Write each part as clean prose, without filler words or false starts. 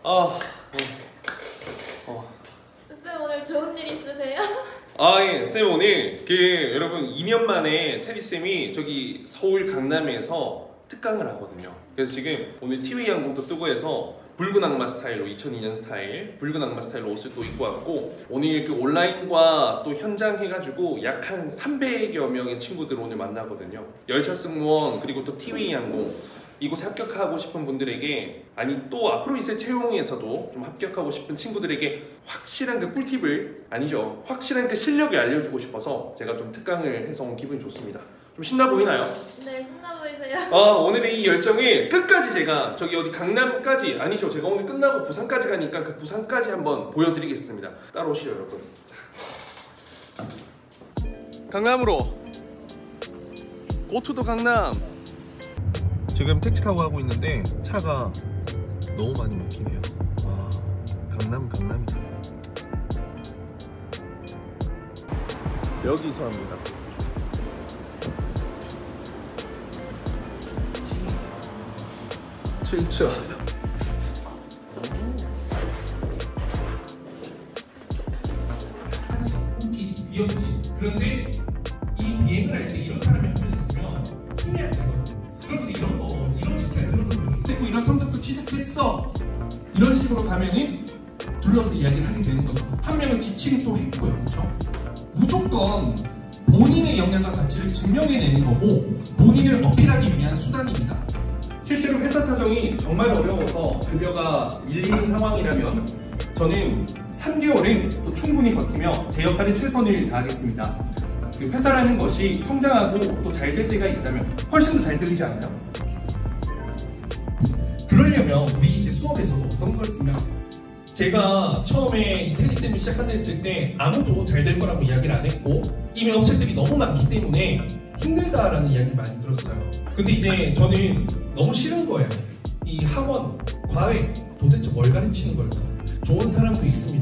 쌤 오늘 좋은 일 있으세요? 예, 쌤 오늘 여러분 2년 만에 테리쌤이 저기 서울 강남에서 특강을 하거든요. 그래서 지금 오늘 TV 항공도 뜨고 해서 붉은 악마 스타일로 2002년 스타일 붉은 악마 스타일로 옷을 또 입고 왔고, 오늘 그 온라인과 또 현장 해가지고 약 한 300여 명의 친구들 오늘 만나거든요. 열차 승무원 그리고 또 TV 항공 이곳에 합격하고 싶은 분들에게, 아니 또 앞으로 있을 채용에서도 좀 합격하고 싶은 친구들에게 확실한 그 꿀팁을, 아니죠, 확실한 그 실력을 알려주고 싶어서 제가 좀 특강을 해서 온 기분이 좋습니다. 좀 신나 보이나요? 네, 신나 보이세요. 오늘의 이 열정을 끝까지 제가 저기 어디 강남까지, 아니죠, 제가 오늘 끝나고 부산까지 가니까 그 부산까지 한번 보여드리겠습니다. 따라오시죠 여러분. 자, 강남으로 고투도 강남. 지금 택시 타고 가고 있는데 차가 너무 많이 막히네요. 강남이다. 여기서 합니다. 진짜 웃기지, 귀엽지. 그런데 이 비행을 할 때 이런 사람이 한 명 있으면 힘이 안 되거든. 그런데 이런 칭찬 들었던 적이 있고, 이런 성적도 취득했어, 이런 식으로 가면은 둘러서 이야기를 하게 되는 거죠. 한 명은 지치게 또 했고요, 그렇죠? 무조건 본인의 역량과 가치를 증명해내는 거고 본인을 어필하기 위한 수단입니다. 실제로 회사 사정이 정말 어려워서 급여가 밀리는 상황이라면 저는 3개월은 또 충분히 버티며 제 역할에 최선을 다하겠습니다. 그 회사라는 것이 성장하고 또 잘 될 때가 있다면 훨씬 더 잘 들리지 않나요? 그러려면 우리 이제 수업에서도 어떤 걸 중요하세요? 제가 처음에 테니스를 시작한다 했을 때 아무도 잘 될 거라고 이야기를 안 했고 이미 업체들이 너무 많기 때문에 힘들다라는 이야기를 많이 들었어요. 근데 이제 저는 너무 싫은 거예요. 이 학원, 과외 도대체 뭘 가르치는 걸까? 좋은 사람도 있습니다.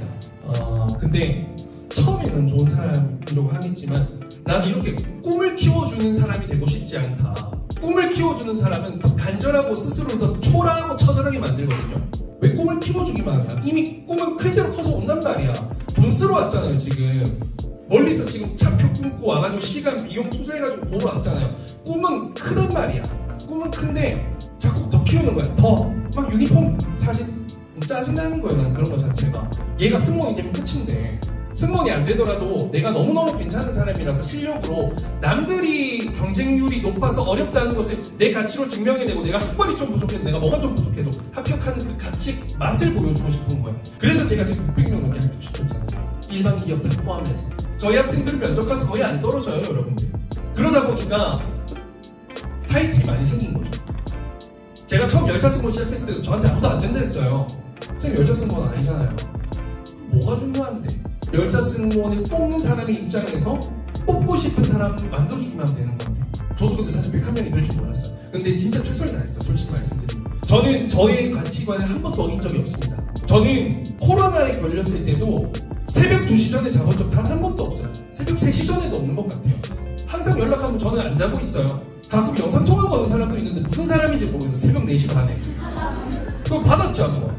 근데 처음에는 좋은 사람이라고 하겠지만 난 이렇게 꿈을 키워주는 사람이 되고 싶지 않다. 꿈을 키워주는 사람은 더 간절하고 스스로를 더 초라하고 처절하게 만들거든요. 왜 꿈을 키워주기만 하냐? 이미 꿈은 클 대로 커서 온단 말이야. 돈 쓰러 왔잖아요 지금. 멀리서 지금 차표 끊고 와가지고 시간, 비용 투자해가지고 보러 왔잖아요. 꿈은 크단 말이야. 꿈은 큰데 자꾸 더 키우는 거야. 더 막 유니폼 사진 짜증나는 거예요. 난 그런 거 자체가. 얘가 승무원이 되면 끝인데 승무원이 안 되더라도 내가 너무너무 괜찮은 사람이라서 실력으로 남들이 경쟁률이 높아서 어렵다는 것을 내 가치로 증명해내고, 내가 학벌이 좀 부족해도 내가 뭐가 좀 부족해도 합격하는 그 가치 맛을 보여주고 싶은 거예요. 그래서 제가 지금 600명 넘게 합격시켰잖아요. 일반 기업 다 포함해서. 저희 학생들은 면접 가서 거의 안 떨어져요 여러분들. 그러다 보니까 타이틀이 많이 생긴 거죠. 제가 처음 열차 승무원 시작했을 때도 저한테 아무도 안 된다 했어요. 선생님 열차 승무원 아니잖아요. 뭐가 중요한데? 열차 승무원을 뽑는 사람의 입장에서 뽑고 싶은 사람을 만들어주기만 하면 되는 건데, 저도 근데 사실 101명이 될 줄 몰랐어요. 근데 진짜 최선을 다했어요. 솔직히 말씀드리면 저는 저의 가치관을 한 번도 어긴 적이 없습니다. 저는 코로나에 걸렸을 때도 새벽 2시 전에 잡은 적 단 한 번도 없어요. 새벽 3시 전에도 없는 것 같아요. 항상 연락하면 저는 안 자고 있어요. 가끔 영상 통화 거는 사람도 있는데 무슨 사람인지 모르겠어요. 새벽 4시 반에 그거 받았죠 뭐.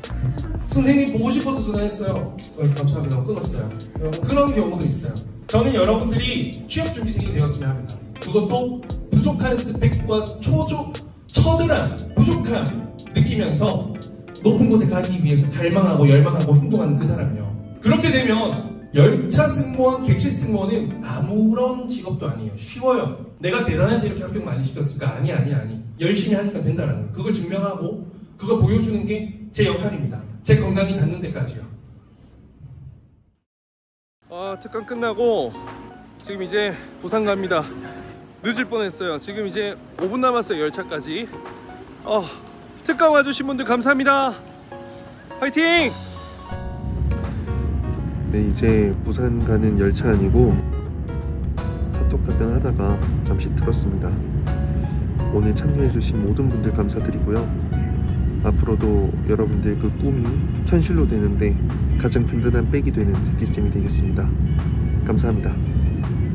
선생님 보고 싶어서 전화했어요. 감사합니다. 끊었어요. 그런 경우도 있어요. 저는 여러분들이 취업준비생이 되었으면 합니다. 그것도 부족한 스펙과 처절한 부족함 느끼면서 높은 곳에 가기 위해서 갈망하고 열망하고 행동하는 그 사람이요. 그렇게 되면 열차 승무원, 객실 승무원은 아무런 직업도 아니에요. 쉬워요. 내가 대단해서 이렇게 합격 많이 시켰을까? 아니. 열심히 하니까 된다는 거. 그걸 증명하고 그걸 보여주는 게 제 역할입니다. 제 건강이 닿는 데까지요. 특강 끝나고 지금 이제 부산 갑니다. 늦을 뻔했어요. 지금 이제 5분 남았어요 열차까지. 특강 와주신 분들 감사합니다. 화이팅! 네, 이제 부산 가는 열차 아니고 카톡 답변하다가 잠시 들었습니다. 오늘 참여해주신 모든 분들 감사드리고요. 앞으로도 여러분들 그 꿈이 현실로 되는데 가장 든든한 백이 되는 테디쌤이 되겠습니다. 감사합니다.